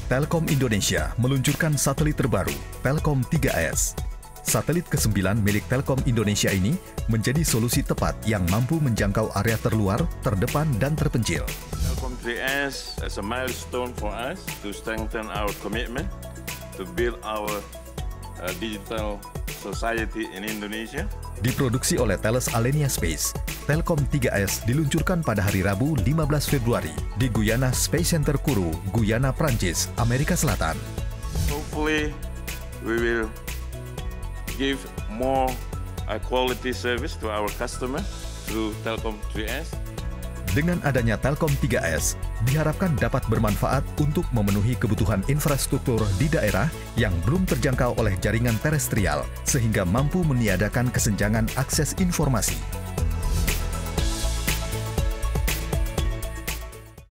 Telkom Indonesia meluncurkan satelit terbaru, Telkom 3S. Satelit ke-9 milik Telkom Indonesia ini menjadi solusi tepat yang mampu menjangkau area terluar, terdepan, dan terpencil. Telkom 3S is a milestone for us to strengthen our commitment to build our digital society in Indonesia. Diproduksi oleh Thales Alenia Space, Telkom 3S diluncurkan pada hari Rabu 15 Februari di Guyana Space Center Kourou, Guyana, Prancis, Amerika Selatan. Hopefully, we will give more quality service to our customer through Telkom 3S. Dengan adanya Telkom 3S, diharapkan dapat bermanfaat untuk memenuhi kebutuhan infrastruktur di daerah yang belum terjangkau oleh jaringan terestrial, sehingga mampu meniadakan kesenjangan akses informasi.